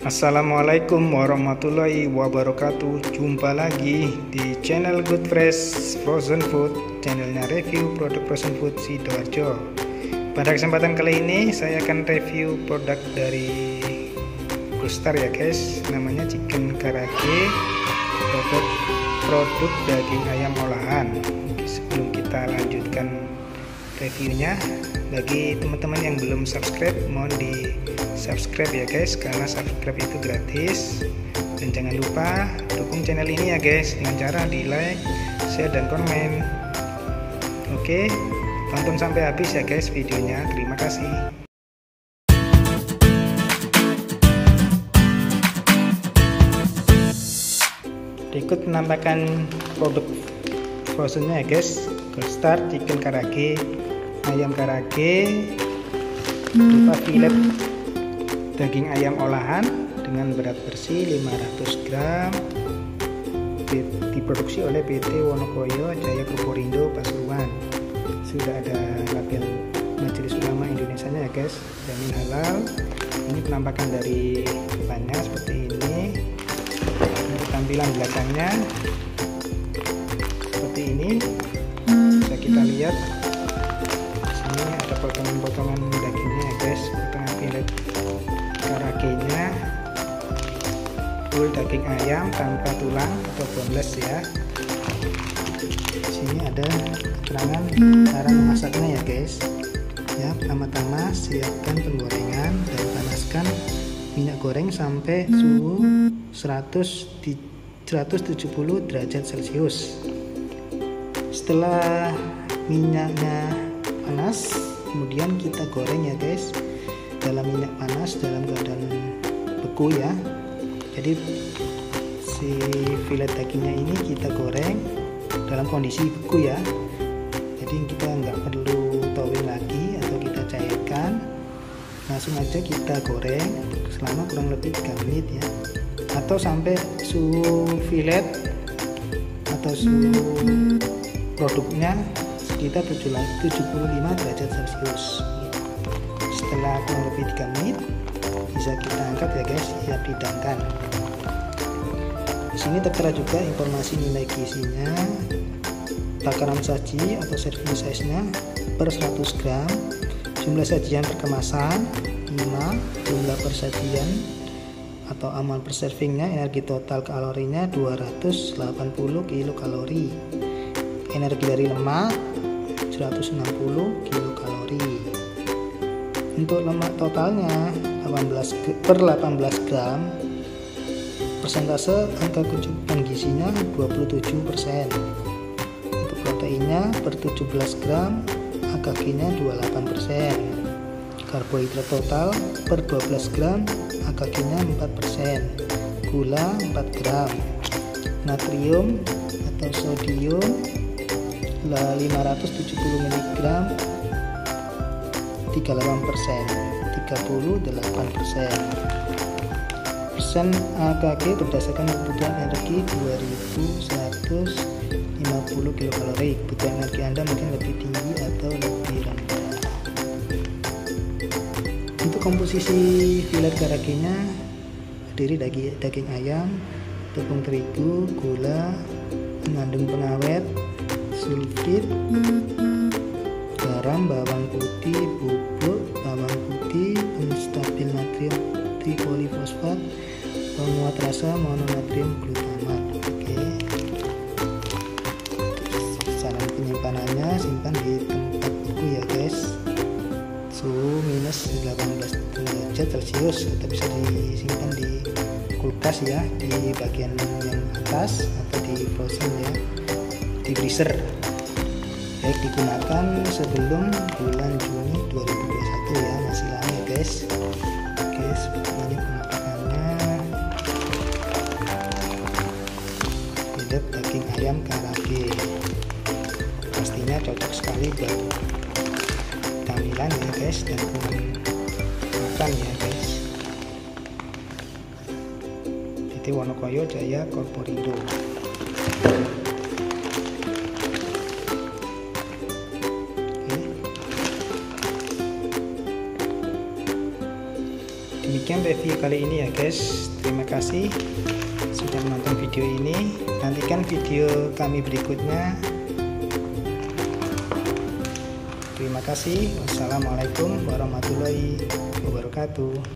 Assalamualaikum warahmatullahi wabarakatuh. Jumpa lagi di channel Good Fresh Frozen Food, channelnya review produk frozen food Sidoarjo. Pada kesempatan kali ini saya akan review produk dari Gustar ya guys, namanya chicken karage, produk daging ayam olahan. Sebelum kita lanjutkan reviewnya, bagi teman-teman yang belum subscribe, mohon di subscribe ya guys, karena subscribe itu gratis. Dan jangan lupa dukung channel ini ya guys, dengan cara di like, share, dan komen. Oke, tonton sampai habis ya guys videonya. Terima kasih. Berikut penampakan produk frozennya ya guys. Gustar chicken karage, ayam karage berupa filet daging ayam olahan dengan berat bersih 500 gram, diproduksi oleh PT Wonokoyo Jaya Purwodadi Pasuruan. Sudah ada label Majelis Ulama Indonesia nya ya guys, jamin halal. Ini penampakan dari depannya seperti ini. Ini tampilan belakangnya seperti ini. Bisa kita lihat sini ada potongan-potongan dagingnya ya guys, potongan filet karagenya, full daging ayam tanpa tulang atau boneless ya. Sini ada keterangan cara memasaknya ya guys. Ya, pertama-tama siapkan penggorengan dan panaskan minyak goreng sampai suhu 170 derajat Celcius. Setelah minyaknya panas, kemudian kita goreng ya guys, dalam minyak panas dalam keadaan beku ya. Jadi si filet dagingnya ini kita goreng dalam kondisi beku ya. Jadi kita nggak perlu towing lagi atau kita cairkan, langsung aja kita goreng selama kurang lebih 3 menit ya, atau sampai suhu filet atau suhu produknya sekitar 75 derajat Celcius. Setelah kurang lebih 3 menit bisa kita angkat ya guys, siap dihidangkan. Di sini tertera juga informasi nilai gizinya, takaran saji atau serving size-nya per 100 gram, jumlah sajian per kemasan 5, jumlah persajian atau amal per servingnya, energi total kalorinya 280 kilokalori, energi dari lemak 160 kilokalori. Untuk lemak totalnya 18 gram, persentase angka kecukupan gizinya 27%. Untuk proteinnya per 17 gram, AKG-nya 28%. Karbohidrat total per 12 gram, AKG-nya 4%. Gula 4 gram. Natrium atau sodium 570 mg, 38%, 38%. Persen AKG berdasarkan kebutuhan energi 2150 kilokalori. Kebutuhan energi Anda mungkin lebih tinggi atau lebih rendah. Untuk komposisi filet karagenya terdiri dari daging ayam, tepung terigu, gula, mengandung pengawet, sulfit, garam, bawang putih, bubuk, bawang putih, penstabil natrium tripolifosfat, penguat rasa mononatrium glutamat. Oke. Saran penyimpanannya, simpan di tempat beku ya guys, suhu minus 18 derajat Celcius, atau bisa disimpan di kulkas ya, di bagian yang atas, atau di frozen ya, di freezer. Baik, digunakan sebelum bulan Juni 2021 ya, masih lama ya guys. Oke, seperti ini penampakannya. Filet daging ayam karage pastinya cocok sekali buat tampilan ya guys, dan makan ya guys. PT Wonokoyo Jaya Purwodadi. Demikian review kali ini ya guys. Terima kasih sudah menonton video ini. Nantikan video kami berikutnya. Terima kasih. Wassalamualaikum warahmatullahi wabarakatuh.